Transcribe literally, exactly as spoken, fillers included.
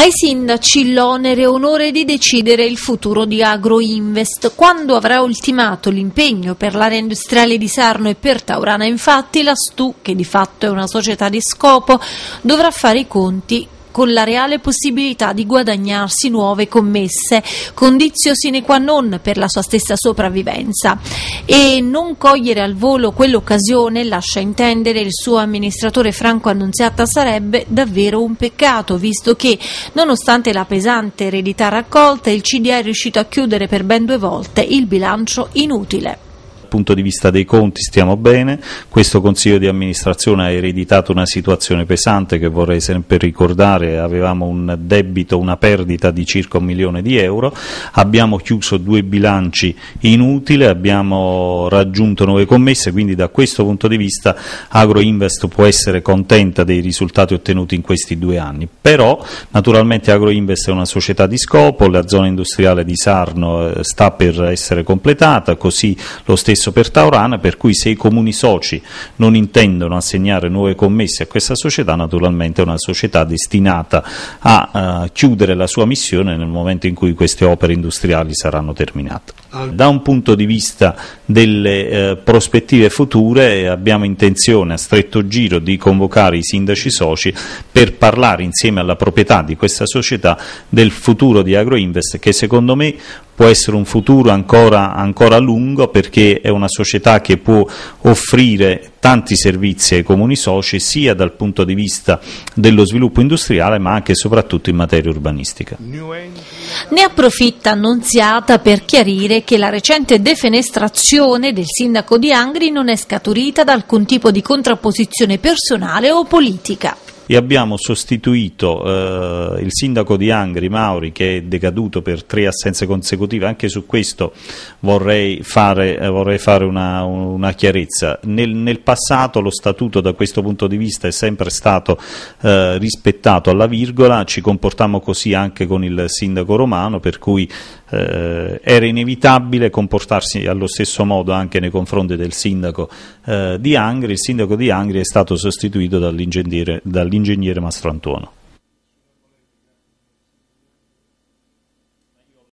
Ai sindaci l'onere e onore di decidere il futuro di Agroinvest. Quando avrà ultimato l'impegno per l'area industriale di Sarno e per Taurana, infatti, la S T U, che di fatto è una società di scopo, dovrà fare i conti con la reale possibilità di guadagnarsi nuove commesse, condizio sine qua non per la sua stessa sopravvivenza. E non cogliere al volo quell'occasione, lascia intendere il suo amministratore Franco Annunziata, sarebbe davvero un peccato, visto che, nonostante la pesante eredità raccolta, il C D A è riuscito a chiudere per ben due volte il bilancio inutile. Dal punto di vista dei conti stiamo bene, questo Consiglio di amministrazione ha ereditato una situazione pesante che vorrei sempre ricordare: avevamo un debito, una perdita di circa un milione di euro, abbiamo chiuso due bilanci inutili, abbiamo raggiunto nuove commesse, quindi da questo punto di vista Agroinvest può essere contenta dei risultati ottenuti in questi due anni. Però naturalmente Agroinvest è una società di scopo, la zona industriale di Sarno eh, sta per essere completata, così lo stesso per Taurana, per cui se i comuni soci non intendono assegnare nuove commesse a questa società, naturalmente è una società destinata a uh, chiudere la sua missione nel momento in cui queste opere industriali saranno terminate. Da un punto di vista delle eh, prospettive future abbiamo intenzione a stretto giro di convocare i sindaci soci per parlare insieme alla proprietà di questa società del futuro di Agroinvest, che secondo me può essere un futuro ancora, ancora lungo, perché è una società che può offrire tanti servizi ai comuni soci, sia dal punto di vista dello sviluppo industriale ma anche e soprattutto in materia urbanistica. Ne approfitta Annunziata per chiarire che la recente defenestrazione del sindaco di Angri non è scaturita da alcun tipo di contrapposizione personale o politica. E abbiamo sostituito eh, il sindaco di Angri, Mauri, che è decaduto per tre assenze consecutive. Anche su questo vorrei fare, eh, vorrei fare una, una chiarezza. Nel, nel passato lo statuto da questo punto di vista è sempre stato eh, rispettato alla virgola, ci comportammo così anche con il sindaco Romano, per cui eh, era inevitabile comportarsi allo stesso modo anche nei confronti del sindaco eh, di Angri. Il sindaco di Angri è stato sostituito dall'ingegnere dall ingegnere Mastro Antuono.